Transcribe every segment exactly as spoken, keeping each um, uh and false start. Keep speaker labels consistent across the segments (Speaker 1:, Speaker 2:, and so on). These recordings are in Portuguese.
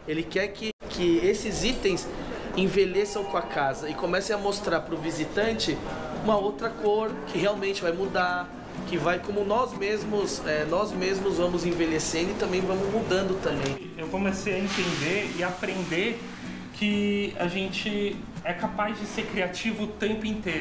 Speaker 1: Ele quer que, que esses itens envelheçam com a casa e comecem a mostrar para o visitante uma outra cor que realmente vai mudar, que vai como nós mesmos, é, nós mesmos vamos envelhecendo e também vamos mudando também.
Speaker 2: Eu comecei a entender e aprender que a gente é capaz de ser criativo o tempo inteiro.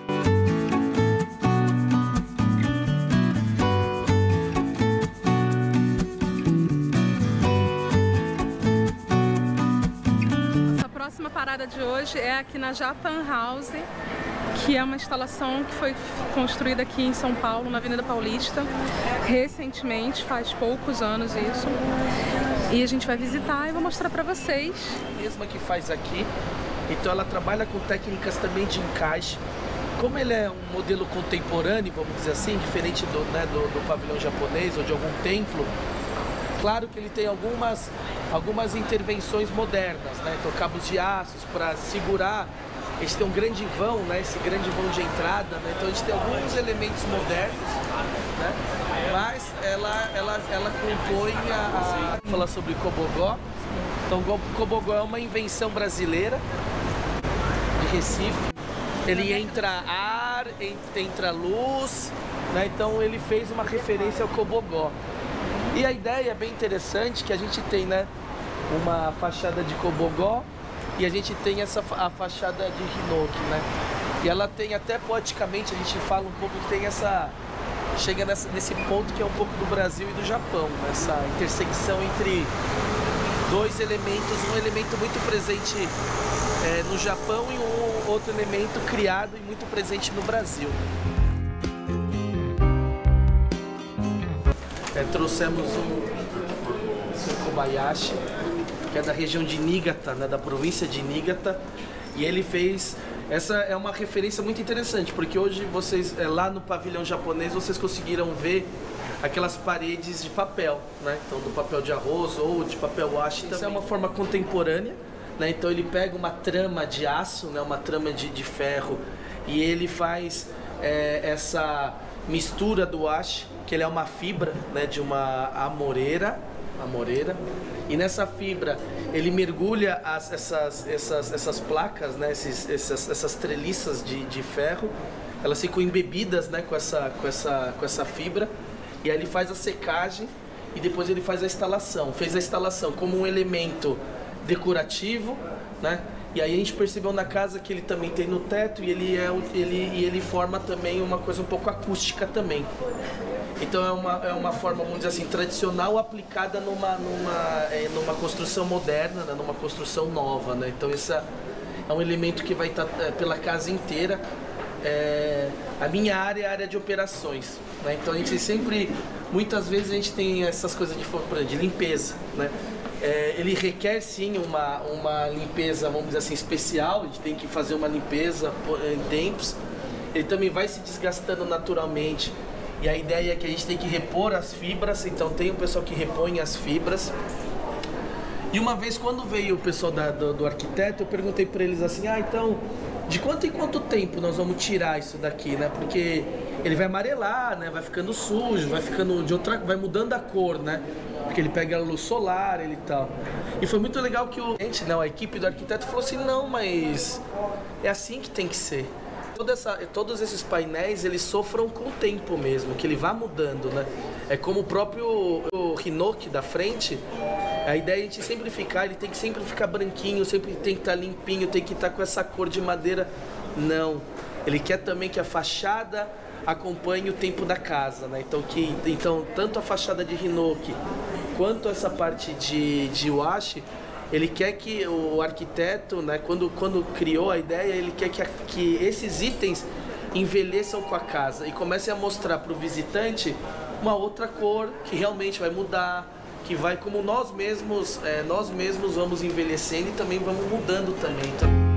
Speaker 3: A próxima parada de hoje é aqui na Japan House, que é uma instalação que foi construída aqui em São Paulo, na Avenida Paulista, recentemente, faz poucos anos isso. E a gente vai visitar e vou mostrar pra vocês.
Speaker 1: Mesma que faz aqui, então ela trabalha com técnicas também de encaixe. Como ele é um modelo contemporâneo, vamos dizer assim, diferente do, né, do, do pavilhão japonês ou de algum templo, claro que ele tem algumas, algumas intervenções modernas, né? Então cabos de aços para segurar. A gente tem um grande vão, né? Esse grande vão de entrada, né? Então a gente tem alguns elementos modernos, né? Mas ela, ela, ela compõe a, a... falar sobre Cobogó. Então Cobogó é uma invenção brasileira de Recife. Ele entra ar, entra luz, né? Então ele fez uma referência ao Cobogó. E a ideia é bem interessante que a gente tem, né, uma fachada de Cobogó e a gente tem essa a fachada de Hinoki, né? E ela tem até poeticamente, a gente fala um pouco que tem essa... chega nessa, nesse ponto que é um pouco do Brasil e do Japão, essa intersecção entre dois elementos, um elemento muito presente é, no Japão e um outro elemento criado e muito presente no Brasil. É, trouxemos um, um Kobayashi, que é da região de Niigata, né, da província de Niigata, e ele fez... Essa é uma referência muito interessante, porque hoje vocês, é, lá no pavilhão japonês, vocês conseguiram ver aquelas paredes de papel, né? Então do papel de arroz ou de papel washi também. Isso é uma forma contemporânea, né? Então ele pega uma trama de aço, né? Uma trama de, de ferro, e ele faz é, essa mistura do washi, que ele é uma fibra, né? De uma amoreira, amoreira, e nessa fibra ele mergulha as, essas, essas, essas placas, né? Esses, essas, essas treliças de, de ferro, elas ficam embebidas, né? com, essa, com, essa, com essa fibra, e aí ele faz a secagem e depois ele faz a instalação. Fez a instalação como um elemento decorativo, né? E aí a gente percebeu na casa que ele também tem no teto e ele, é, ele, e ele forma também uma coisa um pouco acústica também. Então é uma, é uma forma, vamos dizer assim, tradicional aplicada numa, numa, é, numa construção moderna, né? Numa construção nova, né? Então esse é um elemento que vai estar é, pela casa inteira. É, a minha área é a área de operações, né? Então a gente sempre, muitas vezes a gente tem essas coisas de, de limpeza, né? É, ele requer sim uma, uma limpeza, vamos dizer assim, especial. A gente tem que fazer uma limpeza em tempos. Ele também vai se desgastando naturalmente. E a ideia é que a gente tem que repor as fibras, então tem o pessoal que repõe as fibras. E uma vez, quando veio o pessoal da, do, do arquiteto, eu perguntei para eles assim, ah, então, de quanto em quanto tempo nós vamos tirar isso daqui, né? Porque ele vai amarelar, né? Vai ficando sujo, vai ficando de outra, vai mudando a cor, né? Porque ele pega a luz solar, ele e tal. E foi muito legal que o gente, não, a equipe do arquiteto falou assim, não, mas é assim que tem que ser. Toda essa, todos esses painéis, eles sofram com o tempo mesmo, que ele vá mudando, né? É como o próprio o Hinoki da frente, a ideia é a gente sempre ficar, ele tem que sempre ficar branquinho, sempre tem que estar limpinho, tem que estar com essa cor de madeira. Não, ele quer também que a fachada acompanhe o tempo da casa, né? Então, que, então tanto a fachada de Hinoki quanto essa parte de, de washi, ele quer que o arquiteto, né, quando, quando criou a ideia, ele quer que, a, que esses itens envelheçam com a casa e comecem a mostrar para o visitante uma outra cor que realmente vai mudar, que vai como nós mesmos, é, nós mesmos vamos envelhecendo e também vamos mudando também. Então,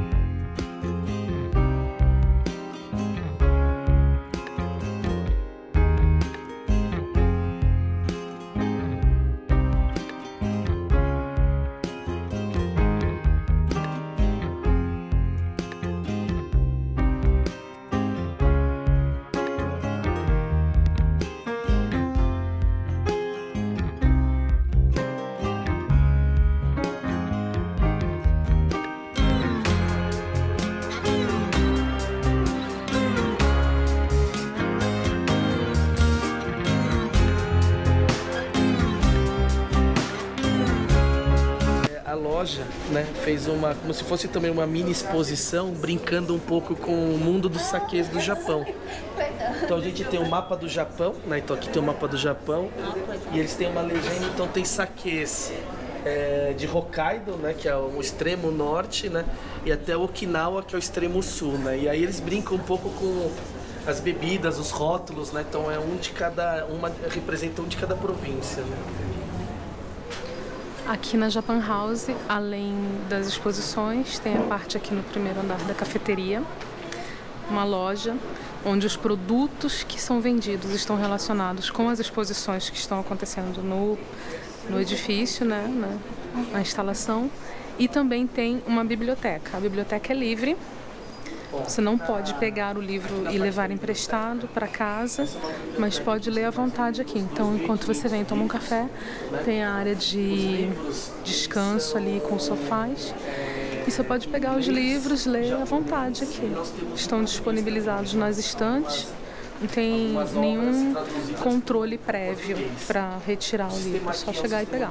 Speaker 1: a loja, né, fez uma, como se fosse também uma mini exposição, brincando um pouco com o mundo dos saquês do Japão. Então a gente tem o mapa do Japão, né, então aqui tem o mapa do Japão, e eles têm uma legenda, então tem saquês é, de Hokkaido, né, que é o extremo norte, né, e até Okinawa, que é o extremo sul, né, e aí eles brincam um pouco com as bebidas, os rótulos, né, então é um de cada, uma representa um de cada província, né.
Speaker 3: Aqui na Japan House, além das exposições, tem a parte aqui no primeiro andar da cafeteria, uma loja onde os produtos que são vendidos estão relacionados com as exposições que estão acontecendo no, no edifício, né, na, na instalação, e também tem uma biblioteca. A biblioteca é livre. Você não pode pegar o livro e levar emprestado para casa, mas pode ler à vontade aqui. Então, enquanto você vem tomar um café, tem a área de descanso ali com sofás. E você pode pegar os livros e ler à vontade aqui. Estão disponibilizados nas estantes. Não tem nenhum controle prévio para retirar o livro, é só chegar e pegar.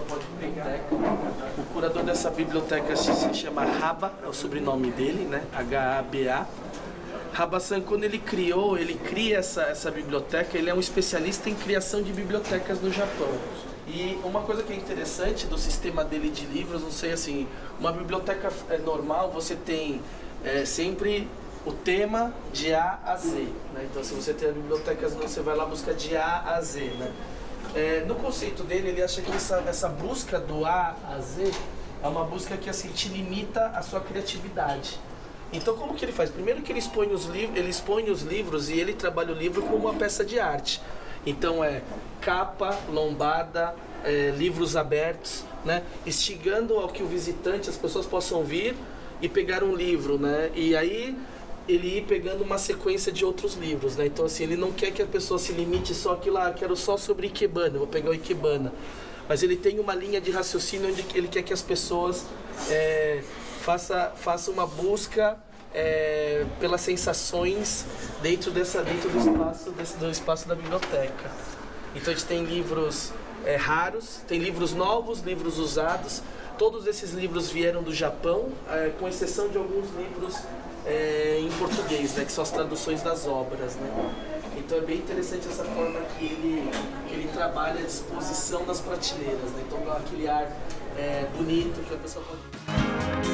Speaker 1: O curador dessa biblioteca se chama Haba, é o sobrenome dele, né? H A B A. Haba-san, quando ele criou, ele cria essa, essa biblioteca, ele é um especialista em criação de bibliotecas no Japão. E uma coisa que é interessante do sistema dele de livros, não sei assim, uma biblioteca normal, você tem é, sempre o tema de A a Z, né? Então se você tem a biblioteca, você vai lá buscar de A a Z, né? É, no conceito dele, ele acha que essa, essa busca do A a Z é uma busca que assim, te limita a sua criatividade. Então como que ele faz? Primeiro que ele expõe os, li ele expõe os livros e ele trabalha o livro como uma peça de arte. Então é capa, lombada, é, livros abertos, né? Instigando ao que o visitante, as pessoas possam vir e pegar um livro, né? E aí ele ir pegando uma sequência de outros livros, né? Então assim, ele não quer que a pessoa se limite só aquilo lá, ah, quero só sobre Ikebana, vou pegar o Ikebana. Mas ele tem uma linha de raciocínio onde ele quer que as pessoas é, faça, faça uma busca é, pelas sensações dentro, dessa, dentro do, espaço, desse, do espaço da biblioteca. Então a gente tem livros é, raros, tem livros novos, livros usados. Todos esses livros vieram do Japão, é, com exceção de alguns livros é, em português, né, que são as traduções das obras, né? Então é bem interessante essa forma que ele, que ele trabalha a disposição das prateleiras, né? Então dá aquele ar é, bonito que a pessoa pode...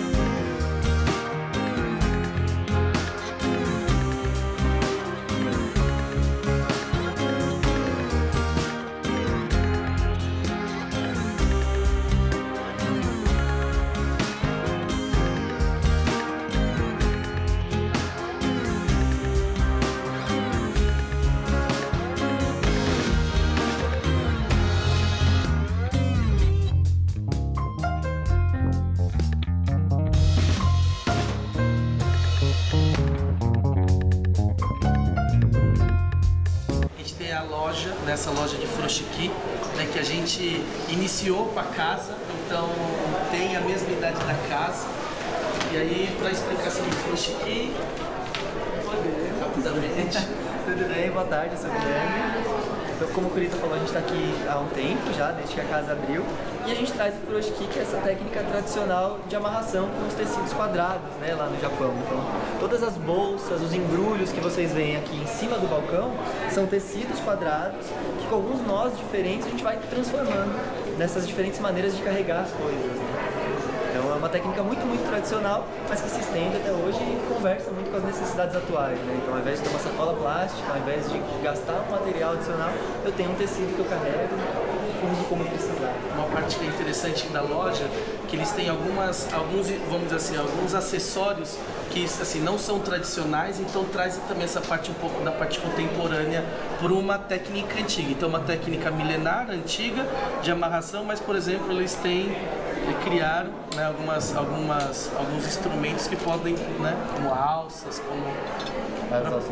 Speaker 1: Nessa loja de furoshiki, né, que a gente iniciou com a casa, então tem a mesma idade da casa. E aí, para explicação de furoshiki, rapidamente.
Speaker 4: Tudo bem? Boa tarde, eu sou o Guilherme. Então, como o Kurita falou, a gente está aqui há um tempo já, desde que a casa abriu. E a gente traz o furoshiki, que é essa técnica tradicional de amarração com os tecidos quadrados, né, lá no Japão. Então, todas as bolsas, os embrulhos que vocês veem aqui em cima do balcão são tecidos quadrados que, com alguns nós diferentes, a gente vai transformando nessas diferentes maneiras de carregar as coisas, né? Então é uma técnica muito, muito tradicional, mas que se estende até hoje e conversa muito com as necessidades atuais, né? Então, ao invés de ter uma sacola plástica, ao invés de gastar um material adicional, eu tenho um tecido que eu carrego e uso como precisar.
Speaker 1: Uma parte que é interessante da loja, que eles têm algumas, alguns, vamos dizer assim, alguns acessórios que assim, não são tradicionais, então traz também essa parte um pouco da parte contemporânea por uma técnica antiga. Então uma técnica milenar, antiga, de amarração, mas por exemplo eles têm, criaram, né, algumas, algumas, alguns instrumentos que podem, né, como alças, como...
Speaker 4: As alças.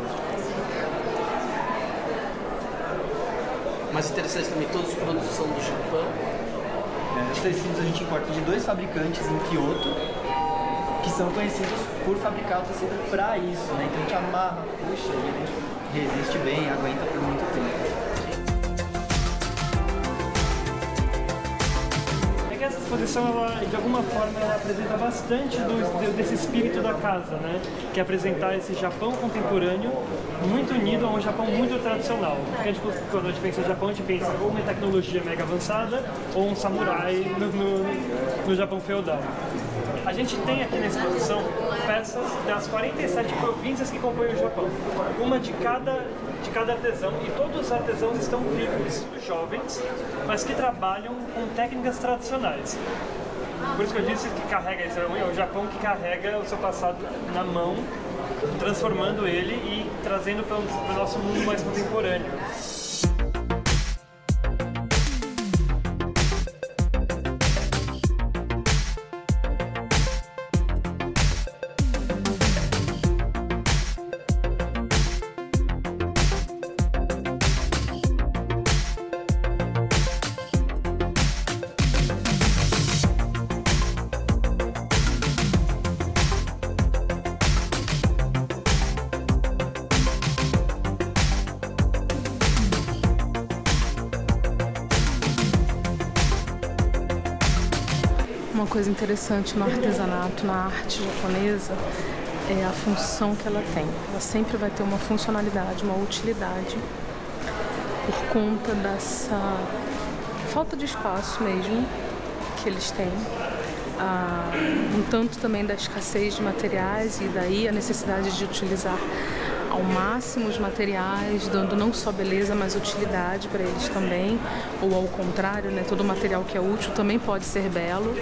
Speaker 1: Mas interessante também, todos os produtos são do Japão.
Speaker 4: É, os tecidos a gente importa de dois fabricantes em Kyoto, que são conhecidos por fabricar o tecido para isso, né? Então a gente amarra, puxa, e ele resiste bem, aguenta por muito tempo. É que essas
Speaker 5: exposição, ela, de alguma forma, ela apresenta bastante do, desse espírito da casa, né? Que é apresentar esse Japão contemporâneo muito unido a um Japão muito tradicional. Porque a gente, quando a gente pensa em Japão, a gente pensa ou uma tecnologia mega avançada ou um samurai no, no, no Japão feudal. A gente tem aqui na exposição peças das quarenta e sete províncias que compõem o Japão, uma de cada, de cada artesão, e todos os artesãos estão vivos, jovens, mas que trabalham com técnicas tradicionais. Por isso que eu disse que carrega isso, é o Japão que carrega o seu passado na mão, transformando ele e trazendo para o nosso mundo mais contemporâneo.
Speaker 3: Uma coisa interessante no artesanato, na arte japonesa, é a função que ela tem. Ela sempre vai ter uma funcionalidade, uma utilidade, por conta dessa falta de espaço mesmo que eles têm, ah, um tanto também da escassez de materiais e daí a necessidade de utilizar ao máximo os materiais, dando não só beleza, mas utilidade para eles também, ou ao contrário, né, todo material que é útil também pode ser belo.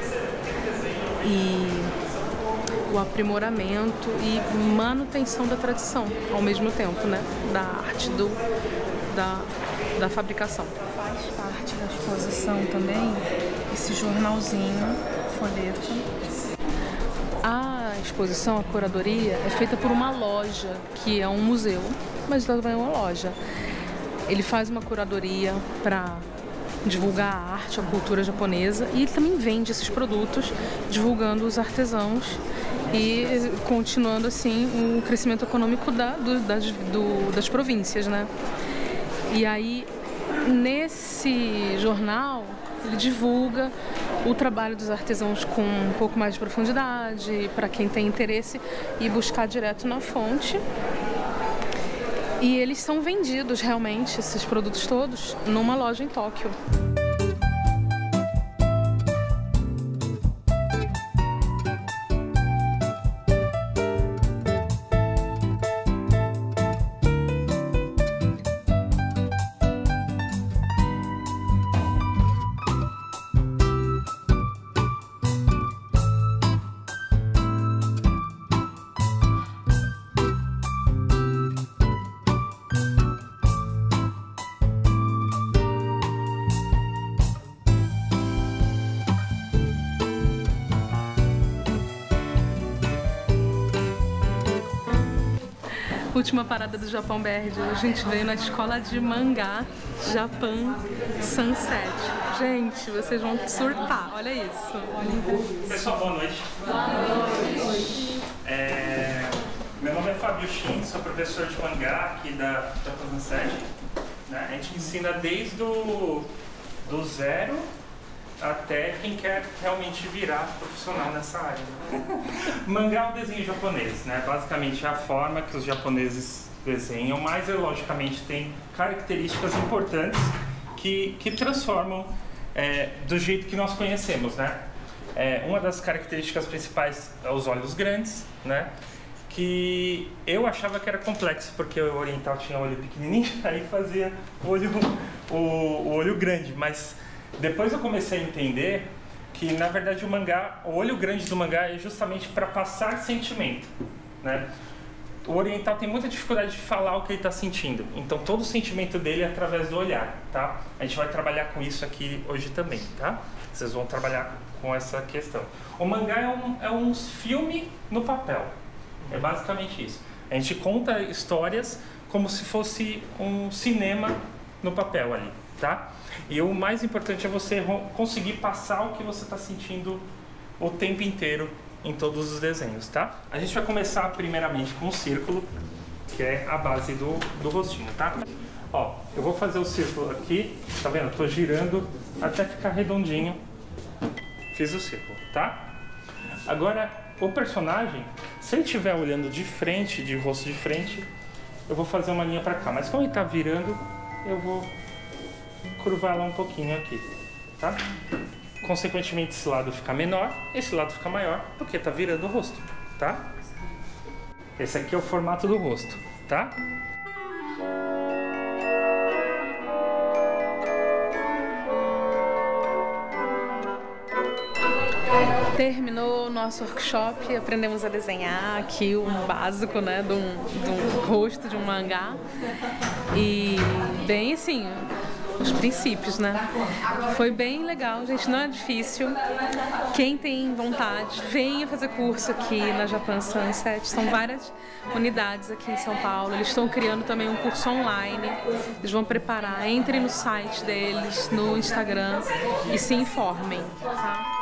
Speaker 3: E o aprimoramento e manutenção da tradição ao mesmo tempo, né, da arte, do, da, da fabricação. Faz parte da exposição também esse jornalzinho, folheto. A exposição, a curadoria, é feita por uma loja, que é um museu, mas também é uma loja. Ele faz uma curadoria para divulgar a arte, a cultura japonesa, e ele também vende esses produtos, divulgando os artesãos e continuando assim o crescimento econômico da, do, das, do, das províncias, né? E aí, nesse jornal, ele divulga o trabalho dos artesãos com um pouco mais de profundidade, para quem tem interesse, e buscar direto na fonte. E eles são vendidos realmente, esses produtos todos, numa loja em Tóquio. Última parada do Japão B R de hoje, a gente veio na escola de mangá Japan Sunset. Gente, vocês vão surtar, olha isso. Olha.
Speaker 2: Pessoal, boa noite. Boa noite. É, meu nome é Fábio Shin, sou professor de mangá aqui da Japan Sunset. Né? A gente ensina desde o do zero até quem quer realmente virar profissional nessa área. Mangá é um desenho japonês, né? Basicamente é a forma que os japoneses desenham, mas logicamente tem características importantes que, que transformam é, do jeito que nós conhecemos, né? É, uma das características principais é os olhos grandes, né? Que eu achava que era complexo, porque o oriental tinha olho pequenininho, aí fazia olho, o, o olho grande, mas depois eu comecei a entender que, na verdade, o mangá, o olho grande do mangá é justamente para passar sentimento, né? O oriental tem muita dificuldade de falar o que ele está sentindo, então todo o sentimento dele é através do olhar, tá? A gente vai trabalhar com isso aqui hoje também, tá? Vocês vão trabalhar com essa questão. O mangá é um, é um filme no papel, é basicamente isso. A gente conta histórias como se fosse um cinema no papel ali, tá? E o mais importante é você conseguir passar o que você está sentindo o tempo inteiro em todos os desenhos, tá? A gente vai começar primeiramente com o círculo, que é a base do, do rostinho, tá? Ó, eu vou fazer o círculo aqui, tá vendo? Eu tô girando até ficar redondinho. fiz o círculo, tá? Agora, o personagem, se ele estiver olhando de frente, de rosto de frente, eu vou fazer uma linha pra cá. Mas como ele tá virando, eu vou curvar ela um pouquinho aqui, tá? Consequentemente, esse lado fica menor, esse lado fica maior, porque tá virando o rosto, tá? Esse aqui é o formato do rosto, tá?
Speaker 3: Terminou o nosso workshop, aprendemos a desenhar aqui um básico, né, de um, de um rosto de um mangá. E bem assim, os princípios, né? Foi bem legal, gente, não é difícil. Quem tem vontade, venha fazer curso aqui na Japan Sunset. São várias unidades aqui em São Paulo. Eles estão criando também um curso online. Eles vão preparar, entrem no site deles, no Instagram e se informem, tá?